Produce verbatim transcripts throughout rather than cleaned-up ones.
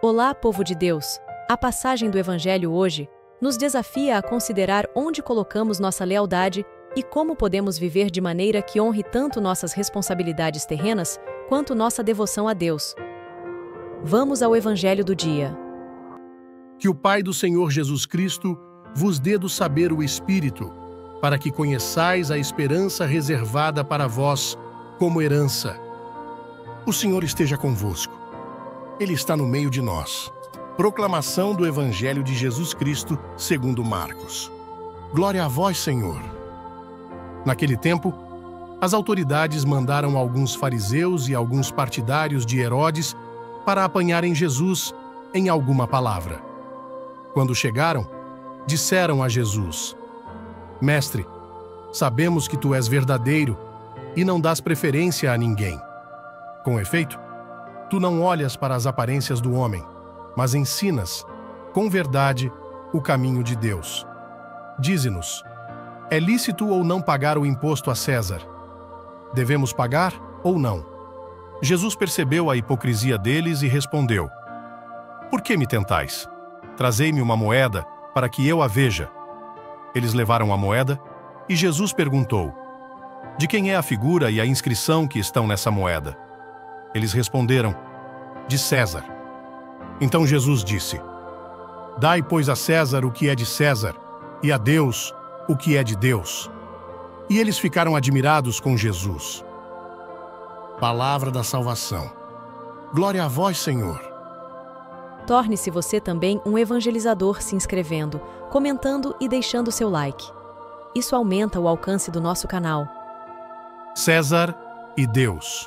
Olá, povo de Deus! A passagem do Evangelho hoje nos desafia a considerar onde colocamos nossa lealdade e como podemos viver de maneira que honre tanto nossas responsabilidades terrenas quanto nossa devoção a Deus. Vamos ao Evangelho do dia. Que o Pai do Senhor Jesus Cristo vos dê do saber o Espírito, para que conheçais a esperança reservada para vós como herança. O Senhor esteja convosco. Ele está no meio de nós. Proclamação do Evangelho de Jesus Cristo, segundo Marcos. Glória a vós, Senhor. Naquele tempo, as autoridades mandaram alguns fariseus e alguns partidários de Herodes para apanharem Jesus em alguma palavra. Quando chegaram, disseram a Jesus: Mestre, sabemos que tu és verdadeiro e não dás preferência a ninguém. Com efeito, tu não olhas para as aparências do homem, mas ensinas, com verdade, o caminho de Deus. Dize-nos: é lícito ou não pagar o imposto a César? Devemos pagar ou não? Jesus percebeu a hipocrisia deles e respondeu: Por que me tentais? Trazei-me uma moeda para que eu a veja. Eles levaram a moeda e Jesus perguntou: De quem é a figura e a inscrição que estão nessa moeda? Eles responderam: De César. Então Jesus disse: Dai, pois, a César o que é de César, e a Deus o que é de Deus. E eles ficaram admirados com Jesus. Palavra da salvação. Glória a vós, Senhor. Torne-se você também um evangelizador se inscrevendo, comentando e deixando seu like. Isso aumenta o alcance do nosso canal. César e Deus.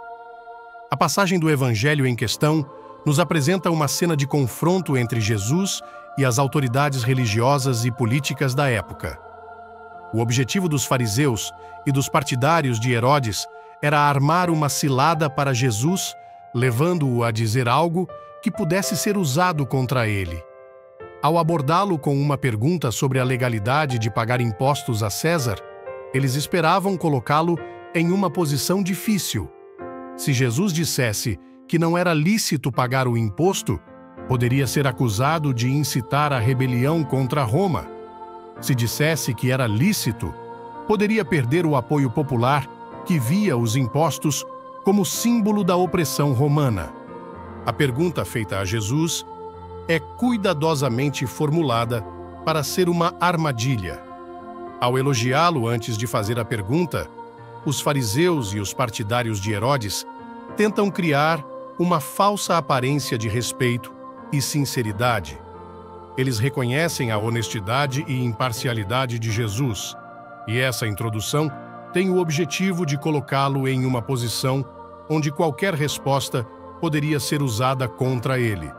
A passagem do Evangelho em questão nos apresenta uma cena de confronto entre Jesus e as autoridades religiosas e políticas da época. O objetivo dos fariseus e dos partidários de Herodes era armar uma cilada para Jesus, levando-o a dizer algo que pudesse ser usado contra ele. Ao abordá-lo com uma pergunta sobre a legalidade de pagar impostos a César, eles esperavam colocá-lo em uma posição difícil. Se Jesus dissesse que não era lícito pagar o imposto, poderia ser acusado de incitar a rebelião contra Roma. Se dissesse que era lícito, poderia perder o apoio popular que via os impostos como símbolo da opressão romana. A pergunta feita a Jesus é cuidadosamente formulada para ser uma armadilha. Ao elogiá-lo antes de fazer a pergunta, os fariseus e os partidários de Herodes tentam criar uma falsa aparência de respeito e sinceridade. Eles reconhecem a honestidade e imparcialidade de Jesus, e essa introdução tem o objetivo de colocá-lo em uma posição onde qualquer resposta poderia ser usada contra ele.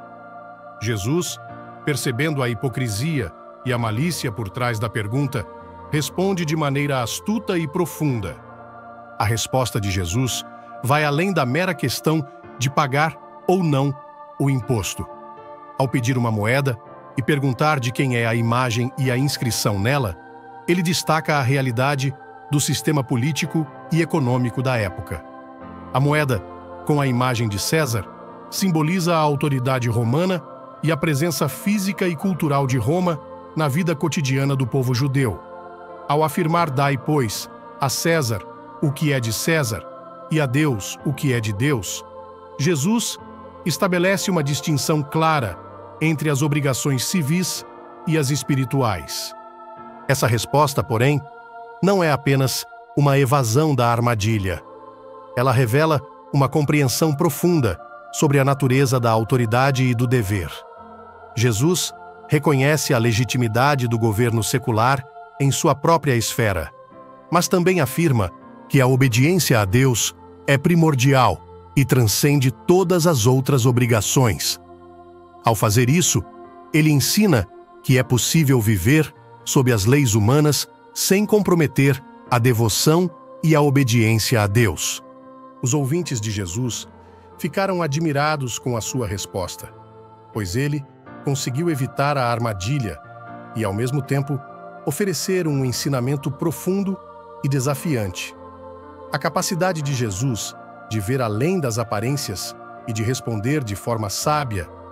Jesus, percebendo a hipocrisia e a malícia por trás da pergunta, responde de maneira astuta e profunda. A resposta de Jesus vai além da mera questão de pagar ou não o imposto. Ao pedir uma moeda e perguntar de quem é a imagem e a inscrição nela, ele destaca a realidade do sistema político e econômico da época. A moeda, com a imagem de César, simboliza a autoridade romana e a presença física e cultural de Roma na vida cotidiana do povo judeu. Ao afirmar dai, pois, a César o que é de César e a Deus o que é de Deus, Jesus estabelece uma distinção clara entre as obrigações civis e as espirituais. Essa resposta, porém, não é apenas uma evasão da armadilha. Ela revela uma compreensão profunda sobre a natureza da autoridade e do dever. Jesus reconhece a legitimidade do governo secular em sua própria esfera, mas também afirma que a obediência a Deus é primordial e transcende todas as outras obrigações. Ao fazer isso, ele ensina que é possível viver sob as leis humanas sem comprometer a devoção e a obediência a Deus. Os ouvintes de Jesus ficaram admirados com a sua resposta, pois ele conseguiu evitar a armadilha e, ao mesmo tempo, oferecer um ensinamento profundo e desafiante. A capacidade de Jesus de ver além das aparências e de responder de forma sábia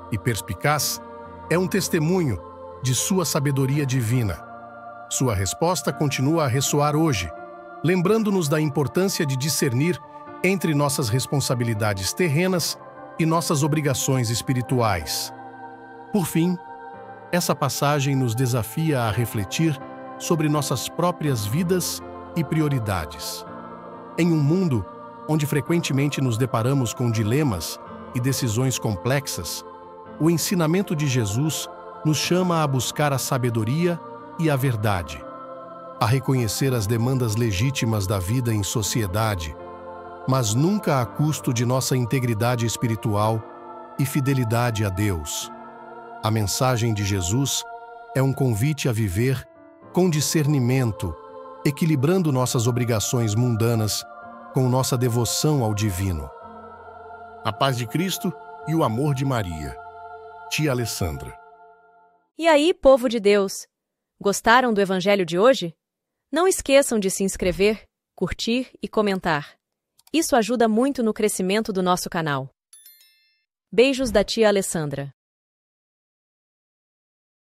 e perspicaz é um testemunho de sua sabedoria divina. Sua resposta continua a ressoar hoje, lembrando-nos da importância de discernir entre nossas responsabilidades terrenas e nossas obrigações espirituais. Por fim, essa passagem nos desafia a refletir sobre nossas próprias vidas e prioridades. Em um mundo onde frequentemente nos deparamos com dilemas e decisões complexas, o ensinamento de Jesus nos chama a buscar a sabedoria e a verdade, a reconhecer as demandas legítimas da vida em sociedade, mas nunca a custo de nossa integridade espiritual e fidelidade a Deus. A mensagem de Jesus é um convite a viver com discernimento, equilibrando nossas obrigações mundanas com nossa devoção ao divino. A paz de Cristo e o amor de Maria. Tia Alessandra. E aí, povo de Deus? Gostaram do Evangelho de hoje? Não esqueçam de se inscrever, curtir e comentar. Isso ajuda muito no crescimento do nosso canal. Beijos da tia Alessandra.